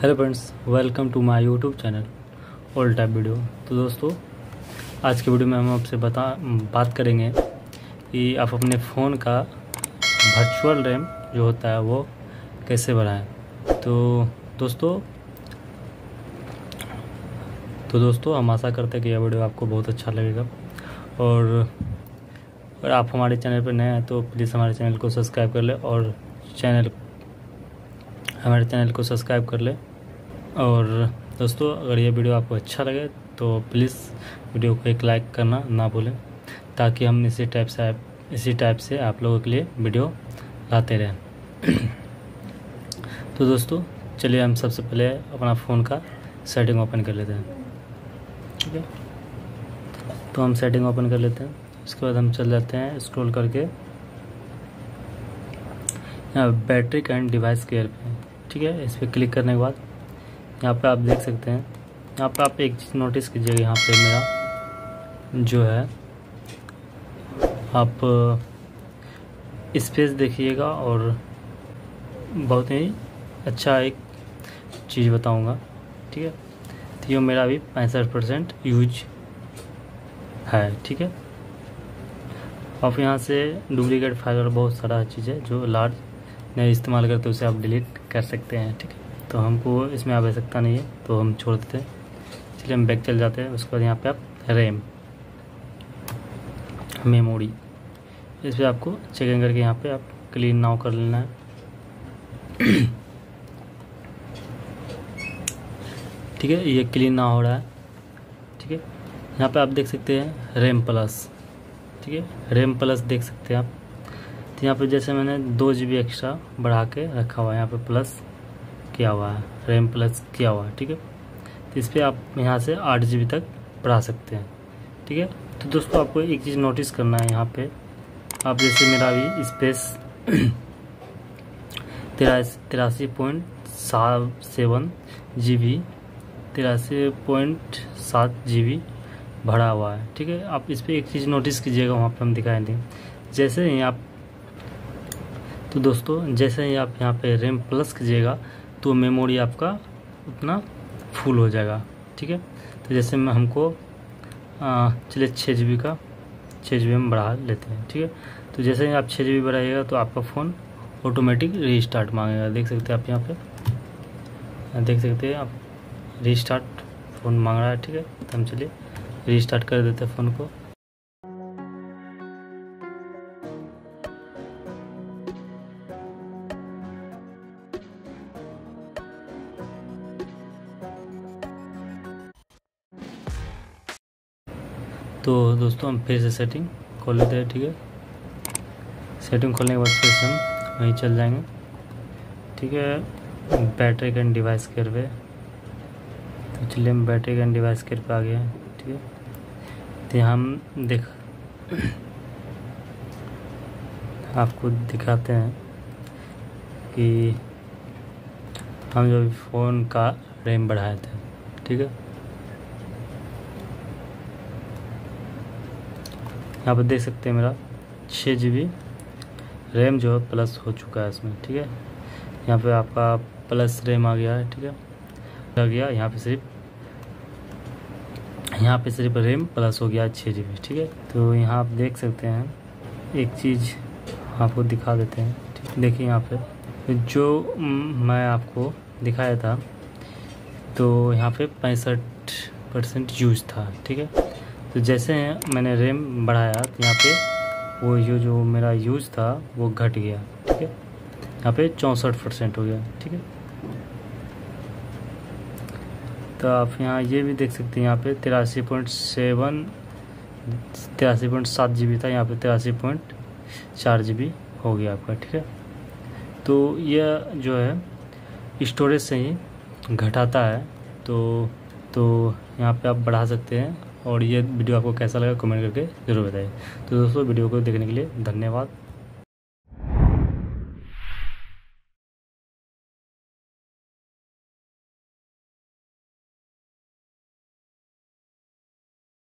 Hello friends, welcome to my YouTube channel all type video. तो दोस्तों, आज के वीडियो में हम आपसे बात करेंगे कि आप अपने फ़ोन का वर्चुअल रैम जो होता है वो कैसे बढ़ाएं। तो दोस्तों हम आशा करते हैं कि यह वीडियो आपको बहुत अच्छा लगेगा। और अगर आप हमारे चैनल पर नए हैं तो प्लीज़ हमारे चैनल को सब्सक्राइब कर लें और हमारे चैनल को सब्सक्राइब कर लें। और दोस्तों, अगर ये वीडियो आपको अच्छा लगे तो प्लीज़ वीडियो को एक लाइक करना ना भूलें, ताकि हम इसी टाइप से आप लोगों के लिए वीडियो लाते रहें। तो दोस्तों, चलिए हम सबसे पहले अपना फ़ोन का सेटिंग ओपन कर लेते हैं। ठीक है, तो हम सेटिंग ओपन कर लेते हैं। उसके बाद हम चल जाते हैं स्क्रॉल करके यहाँ बैटरी एंड डिवाइस केयर पे। ठीक है, इस पर क्लिक करने के बाद यहाँ पे आप देख सकते हैं, यहाँ पे आप एक चीज़ नोटिस कीजिएगा। यहाँ पे मेरा जो है, आप स्पेस देखिएगा और बहुत ही अच्छा एक चीज़ बताऊंगा। ठीक है, तो ये मेरा अभी 65% यूज है। ठीक है, आप यहाँ से डुप्लीकेट फाइल और बहुत सारा चीज़ है जो लार्ज नहीं इस्तेमाल करते, उसे आप डिलीट कर सकते हैं। ठीक है, तो हमको इसमें आवश्यकता नहीं है तो हम छोड़ देते हैं। चलिए हम बैक चल जाते हैं। उसके बाद यहाँ पे आप रैम, मेमोरी, इस पर आपको चेकिंग करके यहाँ पे आप क्लीन नाउ कर लेना है। ठीक है, ये क्लीन नाउ हो रहा है। ठीक है, यहाँ पे आप देख सकते हैं रैम प्लस। ठीक है, रैम प्लस देख सकते हैं आप। तो यहाँ पे जैसे मैंने 2 GB एक्स्ट्रा बढ़ा के रखा हुआ है, यहाँ पे प्लस किया हुआ है, रैम प्लस किया हुआ है। ठीक है, तो इस पर आप यहाँ से 8 GB तक बढ़ा सकते हैं। ठीक है, तो दोस्तों आपको एक चीज़ नोटिस करना है। यहाँ पे आप जैसे मेरा अभी स्पेस 83.7 GB 83.7 GB भरा हुआ है। ठीक है, आप इस पर एक चीज़ नोटिस कीजिएगा, वहाँ पे हम दिखाई दें। जैसे ही आप तो दोस्तों, जैसे ही आप यहाँ पे रैम प्लस कीजिएगा तो मेमोरी आपका उतना फुल हो जाएगा। ठीक है, तो जैसे मैं हमको चलिए 6 GB का 6 GB में बढ़ा लेते हैं। ठीक है, तो जैसे ही आप 6 GB बढ़ाइएगा तो आपका फ़ोन ऑटोमेटिक रीस्टार्ट मांगेगा। देख सकते हैं आप, यहाँ पे देख सकते हैं आप, रीस्टार्ट फ़ोन मांग रहा है। ठीक है, तो हम चलिए रीस्टार्ट कर देते हैं फ़ोन को। तो दोस्तों, हम फिर से सेटिंग खोल लेते हैं। ठीक है, सेटिंग खोलने के बाद फिर से हम वहीं चल जाएंगे। ठीक है, बैटरी एंड डिवाइस केयर पे। तो चलिए हम बैटरी एंड डिवाइस केयर पे आ गए हैं। ठीक है, तो यहाँ हम आपको दिखाते हैं कि हम जो फ़ोन का रैम बढ़ाए थे। ठीक है, यहाँ पर देख सकते हैं मेरा 6 GB रैम जो है प्लस हो चुका है इसमें। ठीक है, यहाँ पे आपका प्लस रैम आ गया है। ठीक है, आ गया यहाँ पे सिर्फ रैम प्लस हो गया 6 GB। ठीक है, तो यहाँ आप देख सकते हैं, एक चीज़ आपको दिखा देते हैं। ठीक, देखिए यहाँ पे जो मैं आपको दिखाया था, तो यहाँ पे 65% यूज था। ठीक है, तो जैसे मैंने रैम बढ़ाया तो यहाँ पे वो जो मेरा यूज था वो घट गया। ठीक है, यहाँ पे 64% हो गया। ठीक है, तो आप यहाँ ये भी देख सकते हैं, यहाँ पे 83.7 GB था, यहाँ पे 83.4 GB हो गया आपका। ठीक है, तो यह जो है स्टोरेज से ही घटाता है। तो यहाँ पे आप बढ़ा सकते हैं। और ये वीडियो आपको कैसा लगा कमेंट करके ज़रूर बताइए। तो दोस्तों, वीडियो को देखने के लिए धन्यवाद।